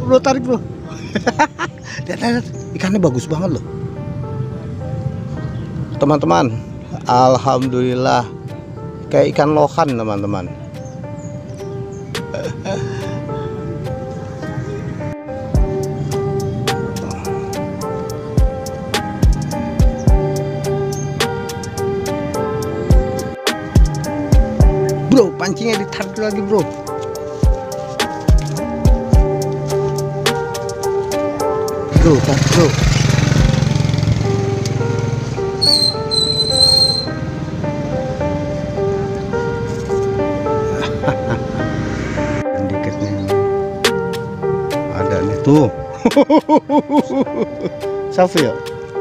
bro, tarik bro. Lihat, ikannya bagus banget loh teman-teman. Alhamdulillah, kayak ikan lohan teman-teman. Bro, pancingnya ditarik lagi bro. Bro, bro. Dikit nih. Ada nih tuh. Safi ya.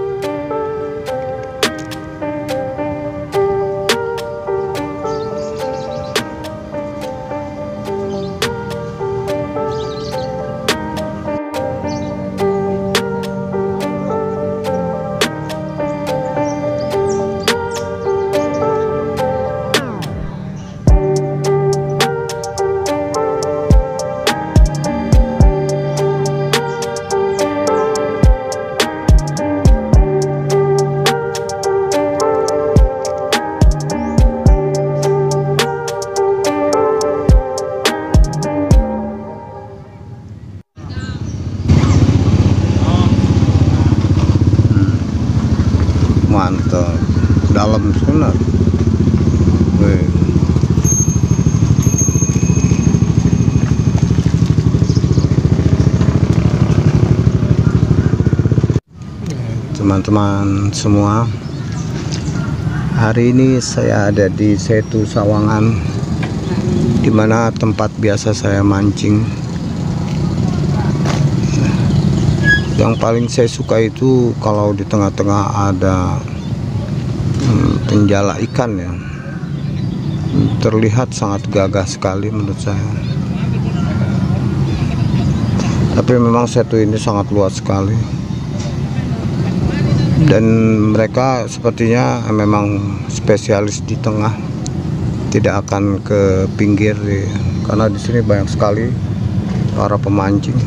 Mantap, dalam sana. Teman-teman semua, hari ini saya ada di Setu Sawangan, dimana tempat biasa saya mancing. Yang paling saya suka itu kalau di tengah-tengah ada penjala ikan ya, terlihat sangat gagah sekali menurut saya. Tapi memang Setu ini sangat luas sekali, dan mereka sepertinya memang spesialis di tengah, tidak akan ke pinggir ya, karena di sini banyak sekali para pemancing.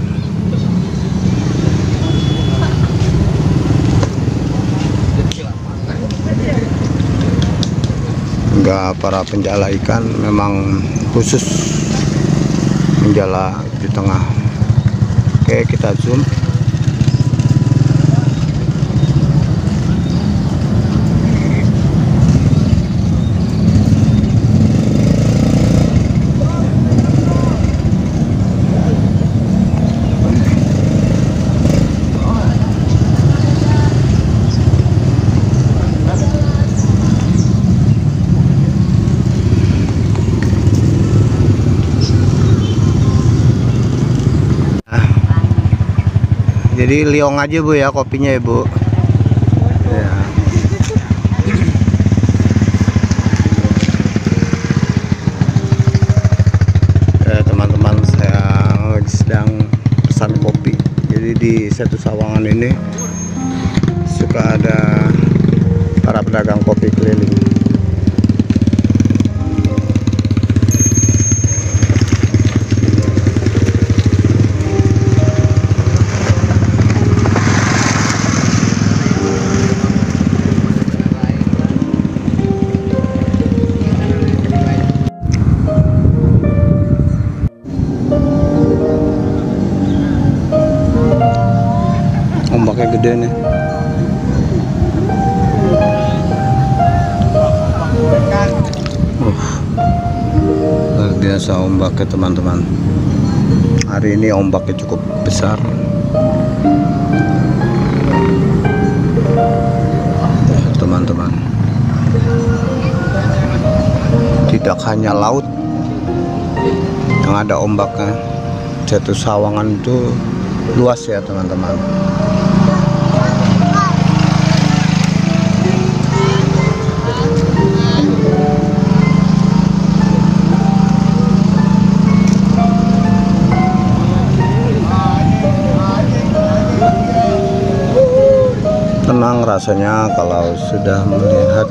Enggak, para penjala ikan memang khusus menjala di tengah. Oke, kita zoom. Jadi liong aja bu ya kopinya ya bu. Ya. Teman-teman, saya sedang pesan kopi. Jadi di Setu Sawangan ini suka ada para pedagang kopi keliling. Ombaknya gede nih. Luar biasa ombaknya teman-teman. Hari ini ombaknya cukup besar. Teman-teman, tidak hanya laut yang ada ombaknya, Setu Sawangan itu luas ya teman-teman. Tenang rasanya kalau sudah melihat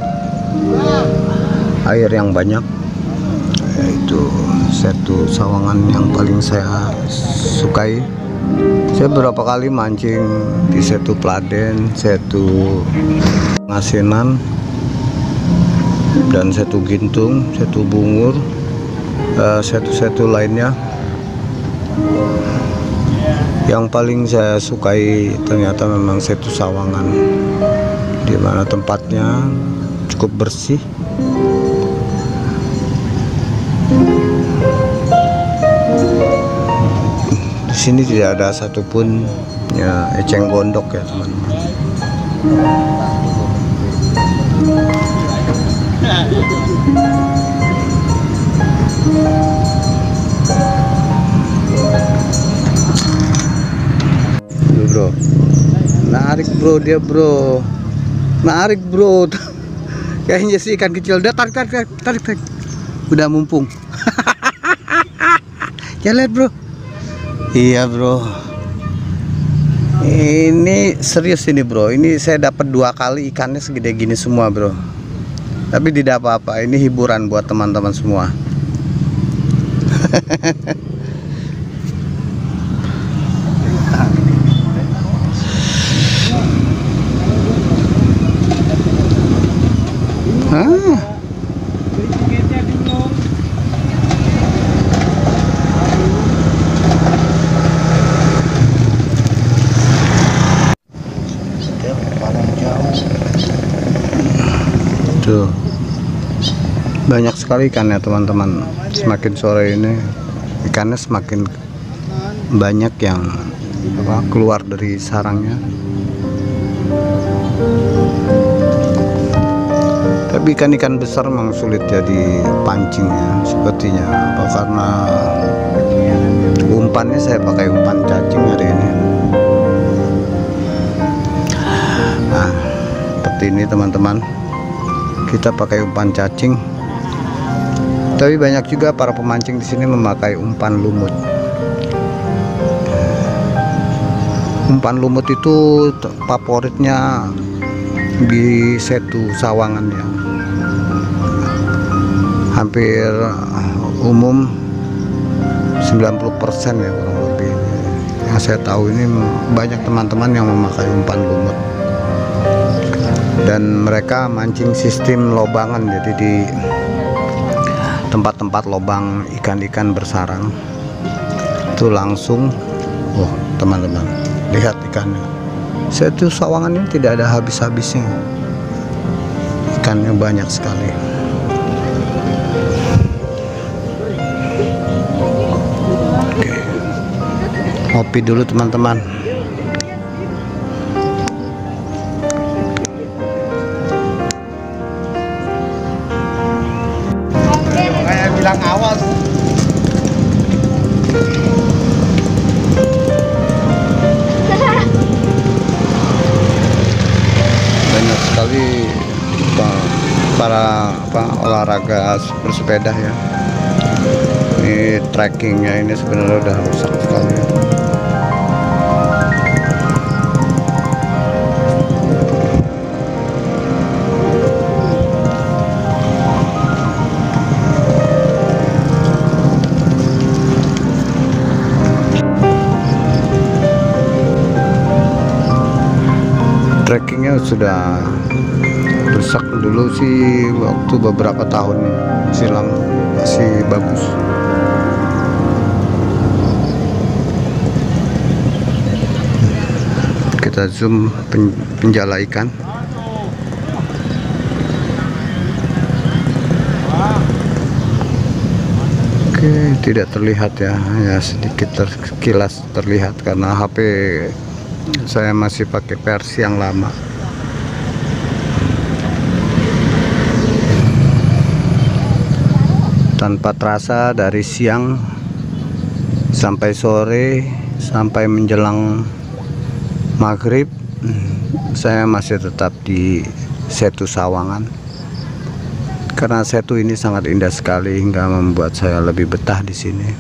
air yang banyak. Yaitu Setu Sawangan yang paling saya sukai. Saya beberapa kali mancing di Setu Pladen, Setu Ngasinan, dan Setu Gintung, Setu Bungur, setu-setu lainnya. Yang paling saya sukai ternyata memang Setu Sawangan, di mana tempatnya cukup bersih. Di sini tidak ada satupun ya eceng gondok ya teman-teman. Bro, narik bro, dia bro, narik bro. Kayaknya sih ikan kecil. Udah tarik. Udah mumpung. Jalan bro. Iya bro, ini serius ini bro. Ini saya dapat 2 kali ikannya segede gini semua bro. Tapi tidak apa-apa, ini hiburan buat teman-teman semua. Tuh, banyak sekali ikannya teman-teman. Semakin sore ini ikannya semakin banyak yang keluar dari sarangnya. Tapi ikan-ikan besar memang sulit jadi pancingnya sepertinya. Karena umpannya saya pakai umpan cacing hari ini. Nah, seperti ini teman-teman. Kita pakai umpan cacing. Tapi banyak juga para pemancing di sini memakai umpan lumut. Umpan lumut itu favoritnya di Setu Sawangan ya. Hampir umum 90% ya kurang lebih. Yang saya tahu ini banyak teman-teman yang memakai umpan lumut. Dan mereka mancing sistem lobangan, jadi di tempat-tempat lobang ikan-ikan bersarang itu langsung. Oh teman-teman, lihat ikannya. Setu Sawangan ini tidak ada habis-habisnya, ikannya banyak sekali. Oke, ngopi dulu teman-teman. Bilang awas. Banyak sekali para olahraga bersepeda ya. Ini trekkingnya ini sebenarnya udah rusak sekali ya. Trekkingnya sudah rusak. Dulu sih waktu beberapa tahun silam masih bagus. Kita zoom penjala ikan. Oke, tidak terlihat ya, hanya sedikit terkilas terlihat karena HP saya masih pakai versi yang lama. Tanpa terasa dari siang sampai sore sampai menjelang maghrib saya masih tetap di Setu Sawangan, karena setu ini sangat indah sekali hingga membuat saya lebih betah di sini.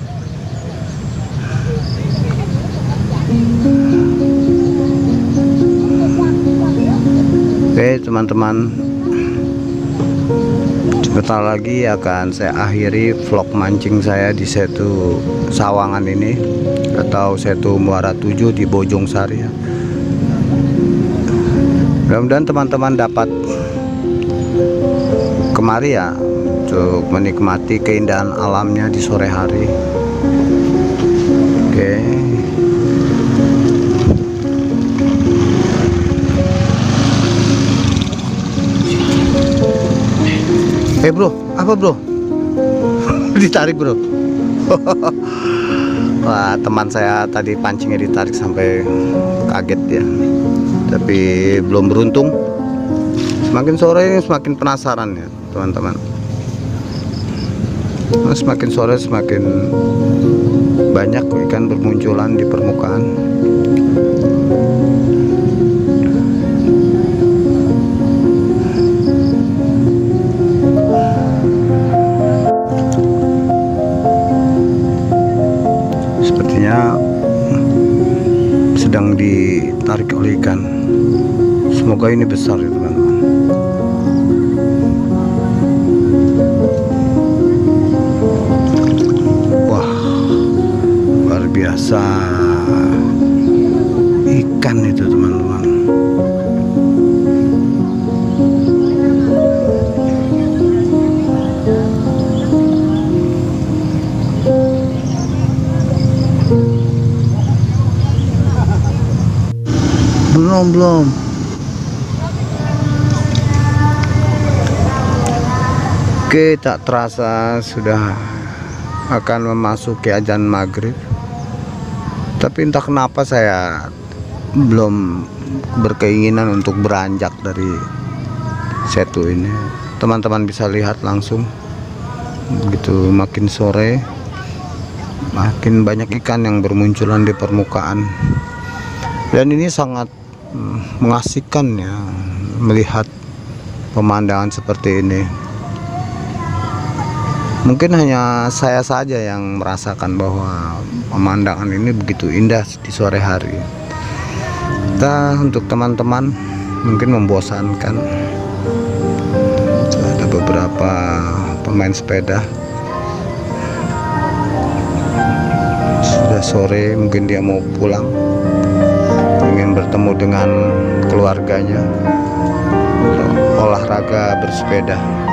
Oke teman-teman, Bentar lagi akan saya akhiri vlog mancing saya di Setu Sawangan ini, atau Setu Muara 7 di Bojongsari ya. Mudah-mudahan teman-teman dapat kemari ya untuk menikmati keindahan alamnya di sore hari. Oke. Bro, apa bro? Ditarik bro. Wah, teman saya tadi pancingnya ditarik sampai kaget ya. Tapi belum beruntung. Semakin sore semakin penasaran ya teman-teman. Semakin sore semakin banyak ikan bermunculan di permukaan. Sedang ditarik oleh ikan. Semoga ini besar ya teman-teman. Wah, luar biasa ikan itu teman-teman. Belum. Oke, tak terasa sudah akan memasuki azan maghrib. Tapi entah kenapa saya belum berkeinginan untuk beranjak dari setu ini. Teman-teman bisa lihat langsung, begitu makin sore makin banyak ikan yang bermunculan di permukaan. Dan ini sangat mengasihkan ya melihat pemandangan seperti ini. Mungkin hanya saya saja yang merasakan bahwa pemandangan ini begitu indah di sore hari. Untuk teman-teman mungkin membosankan. Ada beberapa pemain sepeda. Sudah sore, mungkin dia mau pulang, ingin bertemu dengan keluarganya, olahraga bersepeda.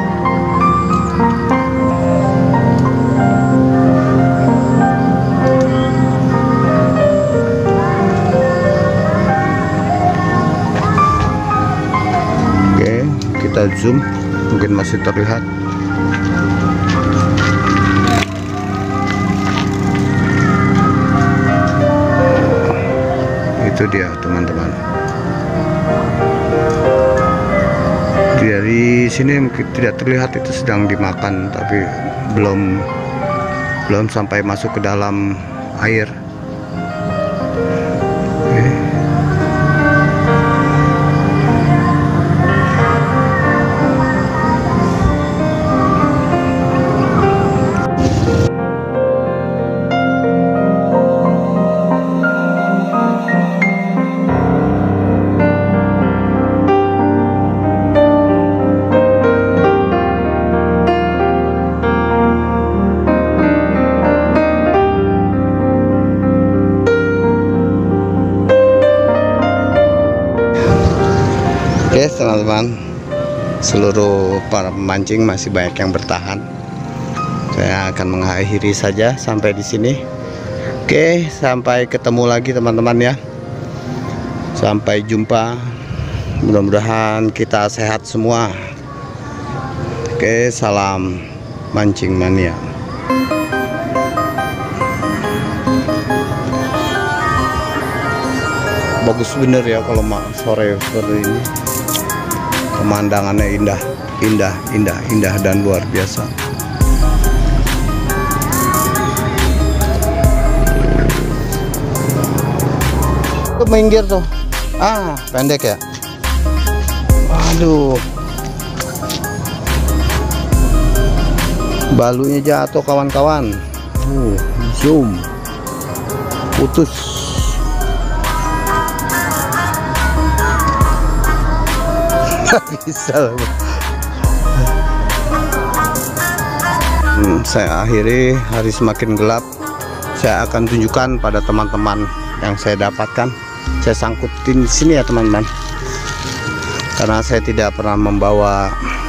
Oke, kita zoom, mungkin masih terlihat. Itu dia teman-teman. Dari sini mungkin tidak terlihat itu sedang dimakan, tapi belum sampai masuk ke dalam air. Oke teman-teman, seluruh para pemancing masih banyak yang bertahan. Saya akan mengakhiri saja sampai di sini. Oke, sampai ketemu lagi teman-teman ya. Sampai jumpa. Mudah-mudahan kita sehat semua. Oke, salam mancing mania. Bagus bener ya kalau sore seperti ini. Pemandangannya indah dan luar biasa. Tuh minggir tuh. Pendek ya. Waduh. Balunya jatuh kawan-kawan. Zoom. Putus. Bisa. Saya akhiri, hari semakin gelap. Saya akan tunjukkan pada teman-teman yang saya dapatkan. Saya sangkutin di sini ya teman-teman, karena saya tidak pernah membawa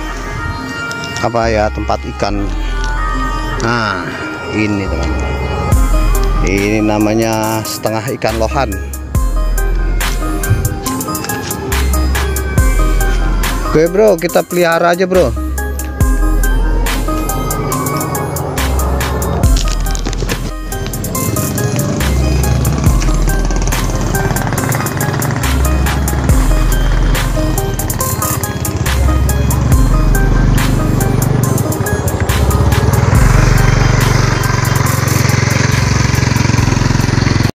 tempat ikan. Nah, ini teman-teman, ini namanya setengah ikan lohan. Oke bro, kita pelihara aja bro.